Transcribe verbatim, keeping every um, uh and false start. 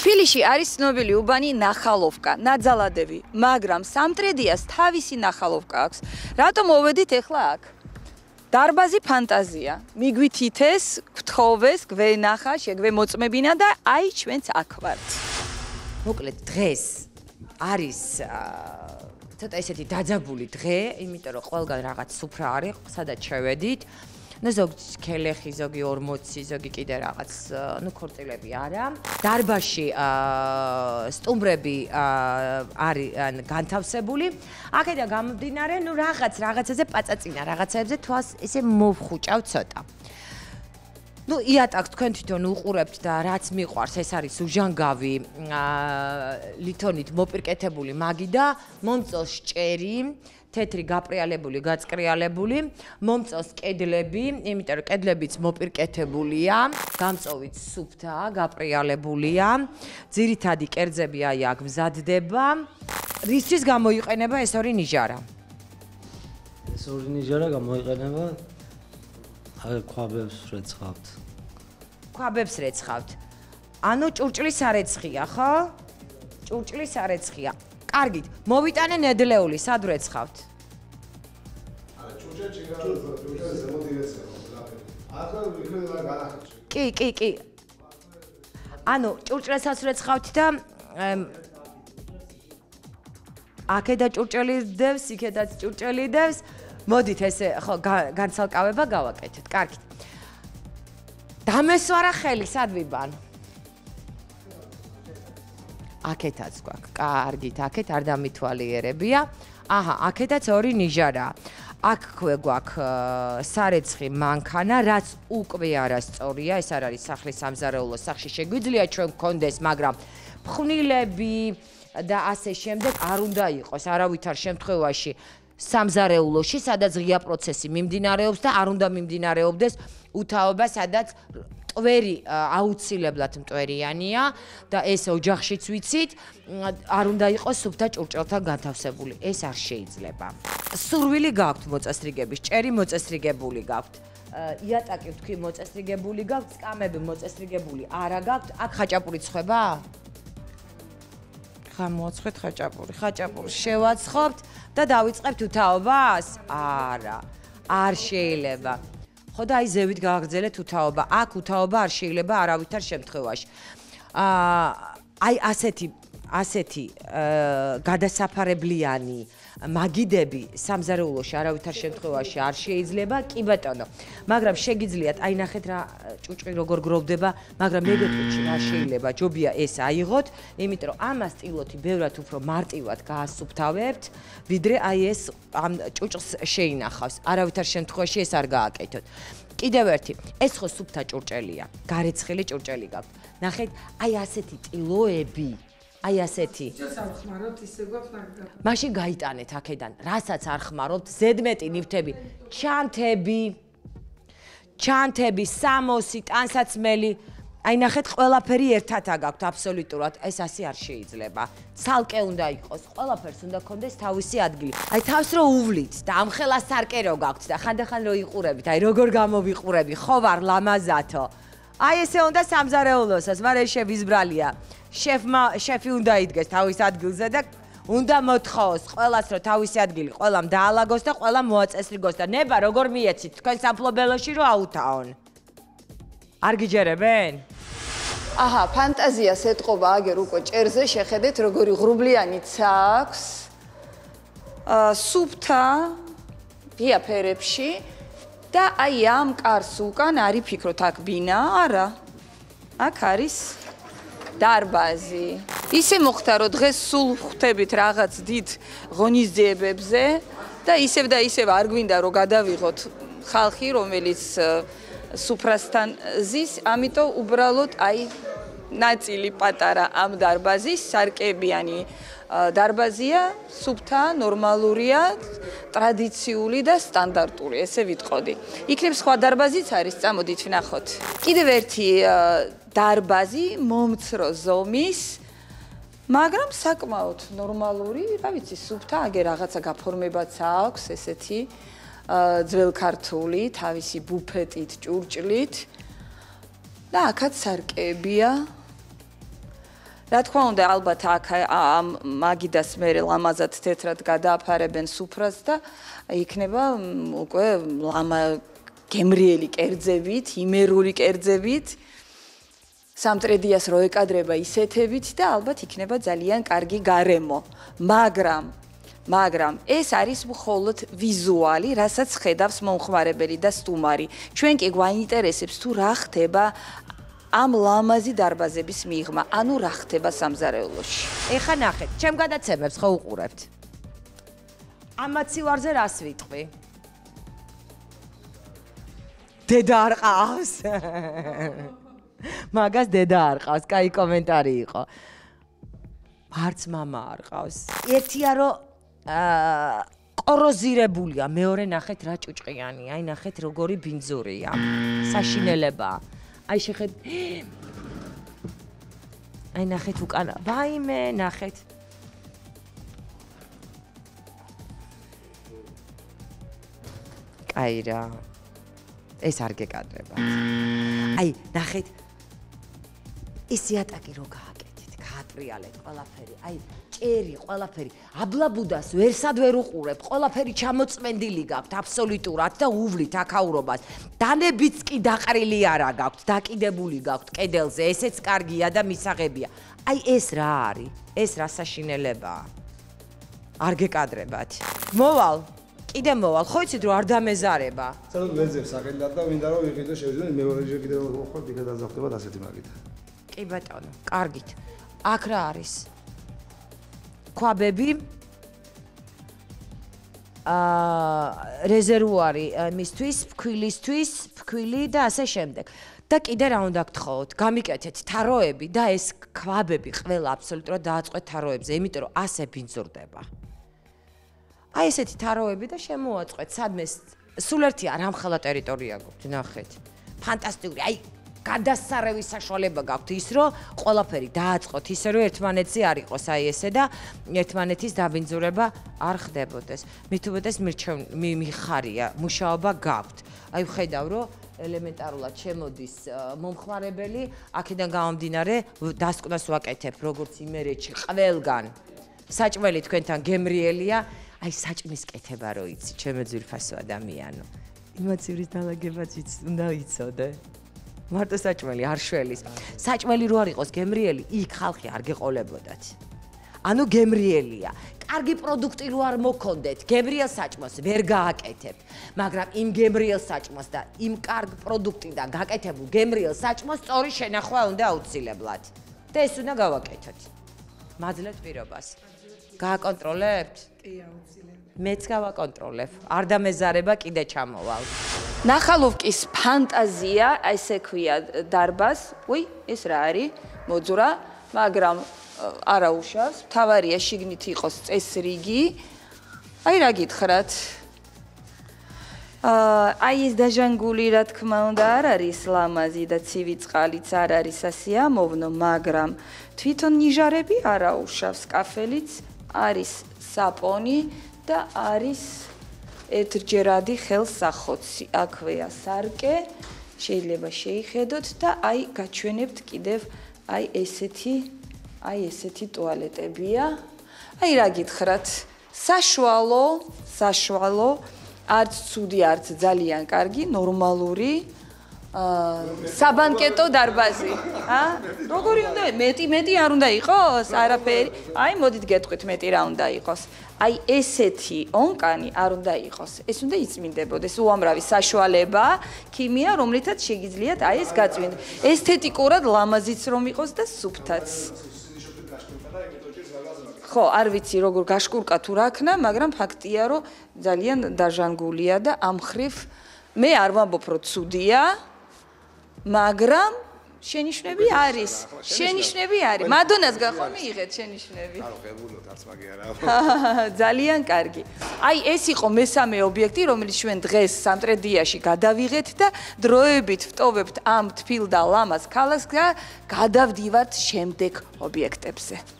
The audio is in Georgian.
თბილისში არის ცნობილი უბანი ნახალოვკა, ნაძალადევი, მაგრამ სამტრედიას თავისი ნახალოვკა აქვს. რატომ მოვედით ახლა აქ? დარბაზი ფანტაზია. მიგვითითეს, გთხოვეს, გვენახა, შეგვემოწმებინა და აი ჩვენც აქ ვართ. მოკლედ დღეს არის ცოტა ესეთი დაძაბული დღე, იმიტომ რომ ყველგან რაღაც სუფრა არის, სადაც შევედით. ну ზოგი ქელეხი, ზოგი ორმოცი, ზოგი კიდე რაღაც, ну ქორწილები არა. დარბაზში სტუმრები არის განთავსებული. აქედან გამომდინარე, ну რაღაც რაღაცაზე პაწაწინა, რაღაცებზე თვალს ესე მოვხუჭავ ცოტა. ну იატაკს თქვენ თვითონ უყურებთ და რაც მიყვარს, ეს არის უჟანგავი, ლითონით მოპირკეთებული მაგი და მომწონს ჭერი. თეთრი გაპრიალებული, გაწკრიალებული, მომწონს კედლები, იმიტომ რომ კედლებიც მოპირკეთებულია, გამწოვით სუფთა, გაპრიალებულია, ძირითადი კერძები აი აქ მზადდება. რისთვის გამოიყენება ეს ორი ნიჟარა? ეს ორი ნიჟარა გამოიყენება აი ქვაბებს რეცხავთ. ქვაბებს რეცხავთ. ანუ ჭურჭლისარეცხია, ხო? ჭურჭლისარეცხია. კარგით, მოვიტანე ნედლეული, სად რეცხავთ? არა, ჭურჭელი ჭურჭელი ზემოდი რეცხავთ. ახლა ვიქნები რა განახილში. კი, კი, კი. ანუ ჭურჭელსაც რეცხავთ და აქედა ჭურჭელი დევს, იქედაც ჭურჭელი დევს. მოდით ესე, ხო, განცალკავება გავაკეთეთ. კარგით. დამესვარა ხელი, სად ვიბან? აქეთაც გვაქვს. კარგით, აქეთ არ დამითვალიერებია. აჰა, აქეთაც ორი ნიჟარაა. აქ გვაქვს სარეცხი მანქანა, რაც უკვე არასწორია, ეს არ არის სახლის სამზარეულო, სახში შეგვიძლია ჩვენ გქონდეს, მაგრამ ფხვნილები და ასე შემდეგ არ უნდა იყოს არავითარ შემთხვევაში სამზარეულოში, სადაც ღია პროცესი მიმდინარეობს და არ უნდა მიმდინარეობდეს უთაობა, სადაც ტვერი აუცილებლად მტვერიანია და ეს ოჯახშიც ვიცით, არ უნდა იყოს სუფთა ჭურჭელთან განთავსებული. ეს არ შეიძლება. სურვილი გაქვთ მოწესრიგების, ჭერი მოწესრიგებული გაქვთ. იატაკი ვთქვი მოწესრიგებული გაქვთ, სკამები მოწესრიგებული არა გაქვთ. აქ ხაჭაპური ცხება? ხა მოაცხეთ ხაჭაპური. ხაჭაპური შევაცხობთ და დავიწყებთ უთაობას? არა. არ შეიძლება. ხო და აი ზევით გააგრძელეთ უთაობა. აქ უთაობა არ შეიძლება არავითარ შემთხვევაში. აი ასეთი ასეთი გადასაფარებლიანი მაგიდები სამზარეულოში არავითარ შემთხვევაში არ შეიძლება, კი ბატონო. მაგრამ შეგიძლიათ, აი ნახეთ რა ჭუჭყი როგორ გროვდება, მაგრამ მეგობრებო რა შეიძლება ჯობია ეს აიღოთ, იმიტომ რომ ამას ტილოთი ბევრად უფრო მარტივად გაასუფთავებთ, ვიდრე აი ეს ამ ჭუჭყს შეინახავს. არავითარ შემთხვევაში ეს არ გააკეთოთ. კიდევ ერთი, ეს ხო სუფთა ჭურჭელია, გარეცხილი ჭურჭელი გაქვთ. ნახეთ, აი ასეთი ტილოები აი ასეთი. ეს არ ხმარობთ, ისე გვაქვს მაგდა. მაშინ გაიტანეთ აქედან, რასაც არ ხმარობთ, ზედმეტი ნივთები, ჩანთები, ჩანთები, სამოსი, ტანსაცმელი. აი ნახეთ, ყველაფერი ერთად აგაქვთ აბსოლუტურად, ეს ასე არ შეიძლება. ცალკე უნდა იყოს, ყველაფერს უნდა გქონდეს თავისი ადგილი. აი თავს რო უვლით და ამხელა სარკე რო გაქვთ და ხანდახან რო იყურებით, აი როგორ გამოვიყურები, ხო ვარ ლამაზათო. აი ესე უნდა სამზარეულოსაც, მაგრამ ეს შევიზბრალია. შეფმა შეფი უნდა იდგეს თავის ადგილზე და უნდა მოთხოვოს ყველას რომ თავისი ადგილი ყველამ დაალაგოს და ყველამ მოაწესრიგოს და ნება როგორ მიეცით თქვენ სამფლობელოში რომ აუთაონ. არ გიჯერებენ? აჰა, ფანტაზიას ეთყობა აგერ უკვე ჭერზე, შეხედეთ როგორი ღრუბლიანიც აქვს. სუფთა ფერებში და აი ამ კარს უკან არის ფიქრობთ აქ ბინა? არა. აქ არის დარბაზი. ისე მოხდა რომ დღეს სულ ხვდებით რაღაც დიდ ღონისძიებებზე და ისევ და ისევ არ გვინდა რომ გადავიღოთ ხალხი რომელიც სუფრასთან ზის, ამიტომ უბრალოდ აი ნაწილი პატარა ამ დარბაზის სარკეებიანი დარბაზია, სუფთა, ნორმალურია, ტრადიციული და სტანდარტული, ესე ვიტყოდი. იქნებ სხვა დარბაზიც არის, წამოდით ვნახოთ. კიდევ ერთი დარბაზი მომცრო ზომის, მაგრამ საკმაოდ ნორმალური, რა ვიცი, სუფთა, აგერ რაღაცა გაფორმებაც აქვს, ესეთი ძველქართული, თავისი ბუფეტით, ჭურჭლით და აქაც სარკეებია. რა თქმა უნდა, ალბათ აქ ამ მაგიდას მერე ლამაზად თეთრად გადააფარებენ სუფრას და იქნება უკვე ლამა გემრიელი კერძებით, იმერული კერძებით. სამტრედიას რო ეკადრება ისეთებით და ალბათ იქნება ძალიან კარგი გარემო. მაგრამ მაგრამ ეს არის მხოლოდ ვიზუალი, რასაც ხედავს მომხმარებელი და სტუმარი. ჩვენ კი გვაინტერესებს თუ რა ხდება ამ ლამაზი დარბაზების მიღმა, ანუ რა ხდება სამზარეულოში. ეხა ნახეთ, ჩემ გადაცემებს ხო უყურებთ? ამაცივარზე რას ვიტყვი? დედა არ ყავს. მაგას დედა არ ყავს, კაი კომენტარი იყო. არც მამა არ ყავს. ერთია რომ აა კოროზირებულია, მეორე ნახეთ რა ჭუჭყიანია, აი ნახეთ როგორი ბინძურია. საშინელებაა. აი შეხეთ. აი ნახეთ უკანა. ვაიმე, ნახეთ. კაი რა. ეს არ გეკადრება. აი ნახეთ. ეს იატაკი რო გააკეთეთ, გაატრიალეთ ყველაფერი. აი ჭერი, ყველაფერი. აბლაბუდას ვერსად ვერ უყურებ. ყველაფერი ჩამოწმენდილი გაქვთ აბსოლუტურად და უვლით აქაურობას. დანებიც კი დაყრილი არა გაქვთ, დაკიდებული გაქვთ კედელზე. ესეც კარგია და მისაღებია. აი ეს რა არის? ეს რა საშინელებაა? არ გეკადრებათ. მოვალ. კიდე მოვალ. ხო იცით რომ არ დამეზარება. ცოტა მეძებ საკიდად და მინდა რომ ვიყიდო შევიდნენ მეორე ჯერ კიდევ ხო დიდად აზახდებათ ასეთი მაგით. კი ბატონო, კარგით. აქ რა არის? ქვაბები. აა რეზერვუარი მისთვის, ფქვილისთვის, ფქვილი და ასე შემდეგ. და კიდე რა უნდა გთხოვოთ? გამიკეთეთ თაროები და ეს ქვაბები ყველა აბსოლუტურად დააწყვეთ თაროებზე, იმიტომ რომ ასე ბინძურდება. აი ესეთი თაროები და შემოაწყვეთ სადმე სულ ერთია რამხელა ტერიტორია გვაქვს, ნახეთ. ფანტასტიკური, აი გადასარევის საშუალება გაქვთ ის რომ ყველაფერი დააწყოთ ისე რომ ერთმანეთზე არ იყოს აი ესე და ერთმანეთის დაბინძურება არ ხდებოდეს. მით უმეტეს მიხარია, მუშაობა გაქვთ. აი ვხედავ რომ ელემენტარულად შემოდის მომხმარებელი, აქედან გამომდინარე დასკვნას ვაკეთებ როგორც იმერეთში ყველგან. საჭმელი თქვენთან გემრიელია, აი საჭმის კეთება რო იცი, ჩემო ძვირფასო ადამიანო. იმაცივრის დალაგებაც უნდა იცოდე. მარტო საჭმელი არ შველის. საჭმელი რო არ იყოს გემრიელი, იქ ხალხი არ გეყოლებოდათ. ანუ გემრიელია. კარგი პროდუქტი რო არ მოქონდეთ, გემრიელ საჭმელს ვერ გააკეთებ. მაგრამ იმ გემრიელ საჭმელს და იმ კარგ პროდუქტიდან გაკეთებულ გემრიელ საჭმელს სწორი შენახვა უნდა აუცილებლად. და ეს უნდა გავაკეთოთ. მაძლევთ პირობას. გააკონტროლებთ? კი, აუცილებლად. მეც გავაკონტროლებ. არ დამეზარება კიდე ჩამოვალ. ნახალოვკის ფანტაზია, ესე ქვია დარბაზ. უი, ეს რა არის? მოძურა, მაგრამ არა უშავს. თავარია შიგნით იყოს წესრიგი. აი რა გითხრათ? აი ეს დაჟანგული რა თქმა უნდა არ არის ლამაზი და ცივი წყალიც არ არის ასე ამოვნო, მაგრამ თვითონ ნიჟარები არა უშავს, კაფელიც არის საპონი და არის ერთჯერადი ხელსახოცი. აქვეა სარკე, შეიძლება შეიხედოთ და აი გაჩვენებთ კიდევ აი ესეთი აი ესეთი ტუალეტებია. აი რა გითხრათ? საშუალო, საშუალო, არც ცუდი, არც ძალიან კარგი, ნორმალური საბანკეტო დარბაზი. ა? როგორი უნდა? მეტი მეტი არ უნდა იყოს? არაფერი. აი მოდით გეტყვით მეტი რა უნდა იყოს. აი ესეთი ონკანი არ უნდა იყოს. ეს უნდა იწმინდებოდეს. უამრავი საშუალება, ქიმია, რომლითაც შეგიძლიათ აი ეს გაწვინდ. ესთეტიკურად ლამაზიც რომ იყოს და სუფთაც. ხო, არ ვიცი როგორ გაშკურკა თუ რა ქნა, მაგრამ ფაქტია რომ ძალიან დაჟანგულია და ამ ხრივ მე არ ვამბობ რომ ცუდია, მაგრამ შენიშვნები არის. შენიშვნები არის. მადონას გახო მიიღეთ შენიშვნები. არა, ღებულობ არც მაგი არა. ძალიან კარგი. აი ეს იყო მესამე ობიექტი, რომელიც ჩვენ დღეს სამტრედიაში გადავიღეთ და დროებით ვტოვებთ ამ თბილ და ლამაზ ქალაქს და გადავდივართ შემდეგ ობიექტებზე.